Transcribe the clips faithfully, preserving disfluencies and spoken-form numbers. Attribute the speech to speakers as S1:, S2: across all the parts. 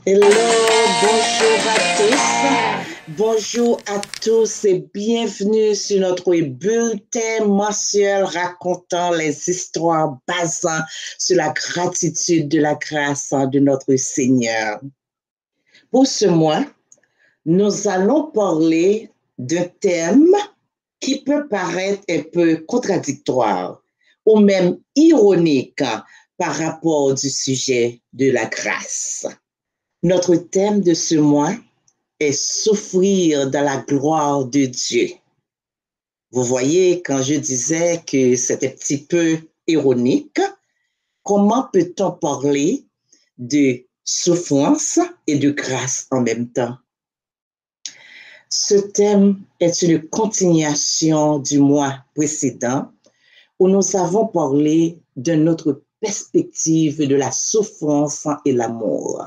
S1: Hello, bonjour à tous. Bonjour à tous et bienvenue sur notre bulletin mensuel racontant les histoires basant sur la gratitude de la grâce de notre Seigneur. Pour ce mois, nous allons parler d'un thème qui peut paraître un peu contradictoire ou même ironique par rapport du sujet de la grâce. Notre thème de ce mois est souffrir dans la gloire de Dieu. Vous voyez, quand je disais que c'était un petit peu ironique, comment peut-on parler de souffrance et de grâce en même temps? Ce thème est une continuation du mois précédent où nous avons parlé de notre perspective de la souffrance et l'amour.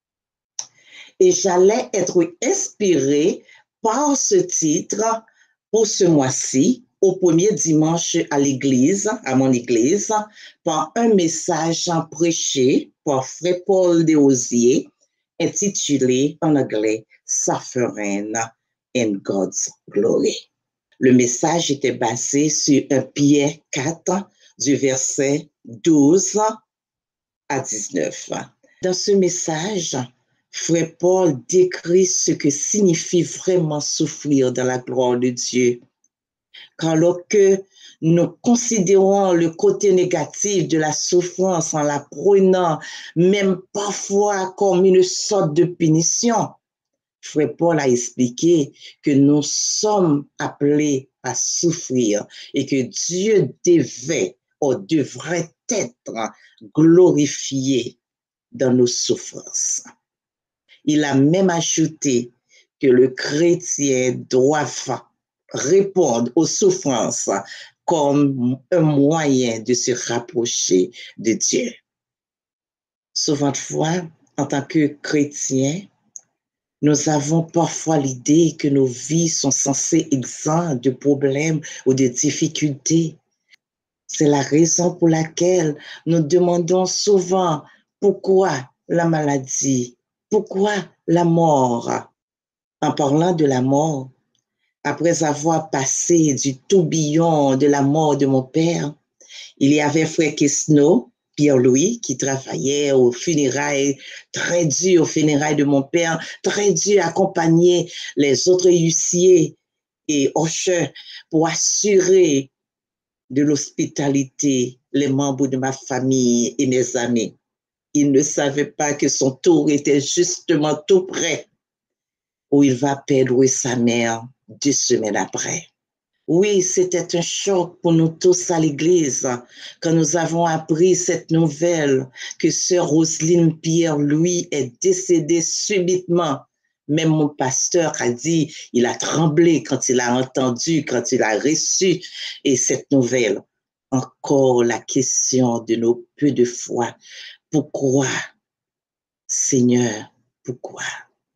S1: Et j'allais être inspirée par ce titre pour ce mois-ci, au premier dimanche à l'église, à mon église, par un message prêché par Frère Paul Desrosiers, intitulé en anglais « Suffering in God's Glory ». Le message était basé sur un Pierre quatre, du verset douze à dix-neuf. Dans ce message, Frère Paul décrit ce que signifie vraiment souffrir dans la gloire de Dieu. Car lorsque nous considérons le côté négatif de la souffrance en la prenant même parfois comme une sorte de punition, Frère Paul a expliqué que nous sommes appelés à souffrir et que Dieu devait ou devrait être glorifié dans nos souffrances. Il a même ajouté que le chrétien doit répondre aux souffrances comme un moyen de se rapprocher de Dieu. Souvent de fois, en tant que chrétien, nous avons parfois l'idée que nos vies sont censées exemptes de problèmes ou de difficultés. C'est la raison pour laquelle nous demandons souvent pourquoi la maladie, pourquoi la mort. En parlant de la mort, après avoir passé du tourbillon de la mort de mon père, il y avait Frère Quesno, Pierre-Louis, qui travaillait aux funérailles, très dur aux funérailles de mon père, très dur à accompagner les autres huissiers et hocheurs pour assurer de l'hospitalité les membres de ma famille et mes amis. Il ne savait pas que son tour était justement tout près, où il va perdre sa mère deux semaines après. Oui, c'était un choc pour nous tous à l'église quand nous avons appris cette nouvelle que sœur Roselyne Pierre-Louis est décédée subitement. Même mon pasteur a dit, il a tremblé quand il a entendu, quand il a reçu et cette nouvelle. Encore la question de nos peu de foi. Pourquoi, Seigneur, pourquoi?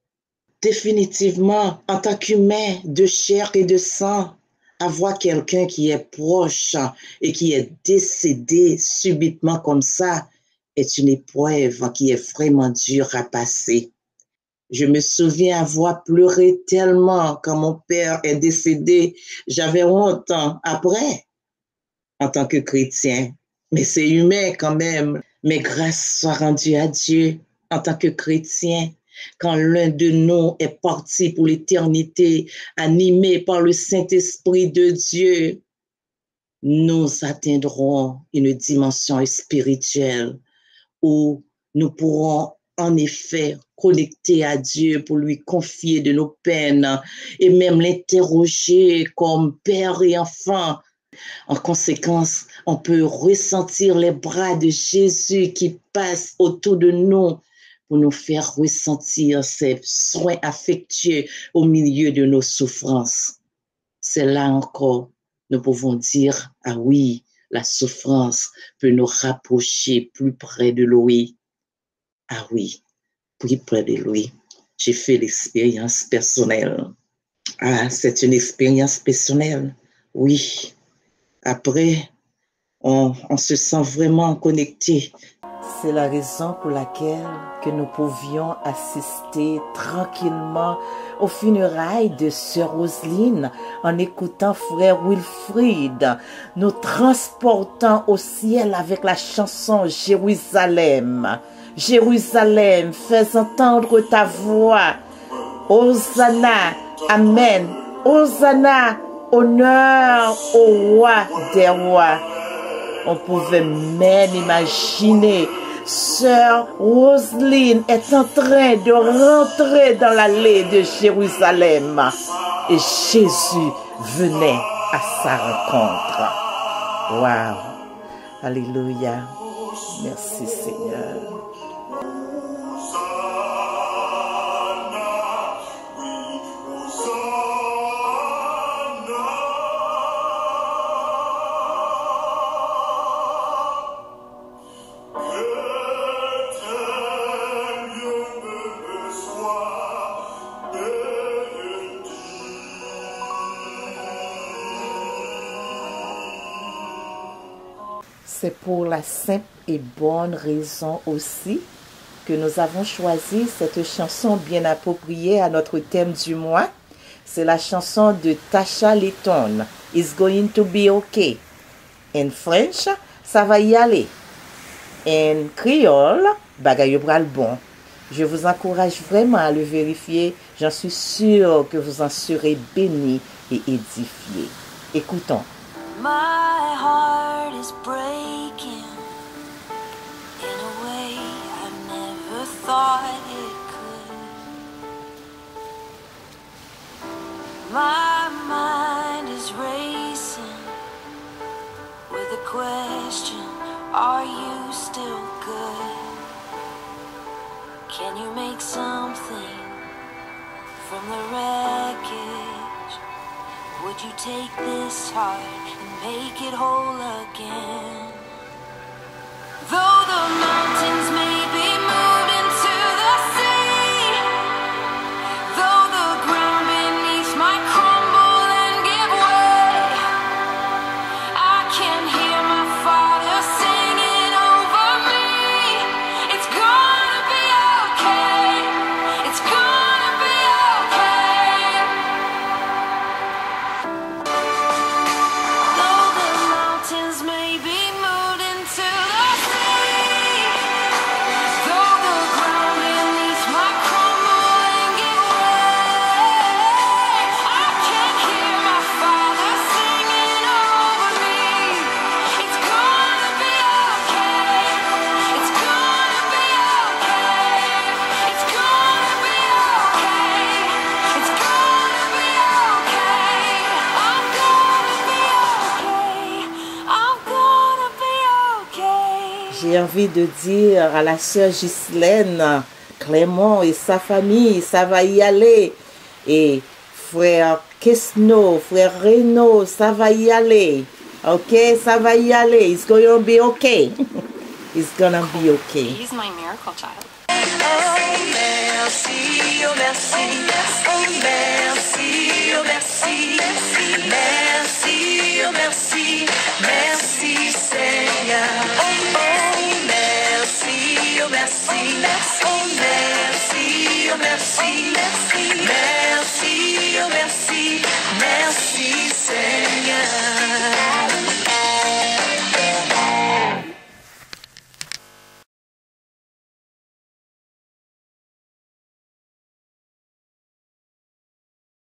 S1: Définitivement, en tant qu'humain de chair et de sang, avoir quelqu'un qui est proche et qui est décédé subitement comme ça est une épreuve qui est vraiment dure à passer. Je me souviens avoir pleuré tellement quand mon père est décédé. J'avais honte après, en tant que chrétien. Mais c'est humain quand même. Mais grâce soit rendue à Dieu en tant que chrétien. Quand l'un de nous est parti pour l'éternité, animé par le Saint-Esprit de Dieu, nous atteindrons une dimension spirituelle où nous pourrons en effet connecter à Dieu pour lui confier de nos peines et même l'interroger comme père et enfant. En conséquence, on peut ressentir les bras de Jésus qui passent autour de nous pour nous faire ressentir ses soins affectueux au milieu de nos souffrances. C'est là encore, nous pouvons dire, ah oui, la souffrance peut nous rapprocher plus près de lui. Ah oui, plus près de lui. J'ai fait l'expérience personnelle. Ah, c'est une expérience personnelle, oui. Après, on, on se sent vraiment connecté. C'est la raison pour laquelle que nous pouvions assister tranquillement aux funérailles de Sœur Roselyne en écoutant Frère Wilfrid, nous transportant au ciel avec la chanson Jérusalem. Jérusalem, fais entendre ta voix. Hosanna, Amen. Hosanna, honneur au roi des rois. On pouvait même imaginer Sœur Roselyne est en train de rentrer dans l'allée de Jérusalem et Jésus venait à sa rencontre. Waouh! Alléluia! Merci Seigneur. C'est pour la simple et bonne raison aussi que nous avons choisi cette chanson bien appropriée à notre thème du mois. C'est la chanson de Tasha Layton, It's Going to Be Okay. En French, ça va y aller. En créole, bagay yo pral bon. Je vous encourage vraiment à le vérifier. J'en suis sûre que vous en serez bénis et édifiés. Écoutons.
S2: My heart is breaking in a way I never thought it could. My mind is racing with a question, are you still good? Can you make something from the wreckage? Would you take this heart and make it whole again? Though the mountains may be moved into the sea, though the ground beneath might crumble and give way, I can hear my Father singing over me. It's gonna be okay. It's gonna be okay. Though the mountains may be moved into the sea, though the ground beneath might crumble and give way, I can hear my Father singing over me. It's gonna be okay. It's gonna be okay. It's gonna be okay. It's gonna be okay. I'm gonna be okay. I'm gonna be okay.
S1: J'ai envie de dire à la sœur Ghislaine, Clément et sa famille, ça va y aller. Et frère Kesno, frère Reno, ça va y aller. Ok, ça va y aller. It's gonna be okay. It's gonna be okay.
S3: He's my miracle child.
S2: Oh merci, oh merci, oh merci, oh merci, merci, oh merci, merci Seigneur. Oh merci, oh merci, oh merci, oh merci, merci, merci.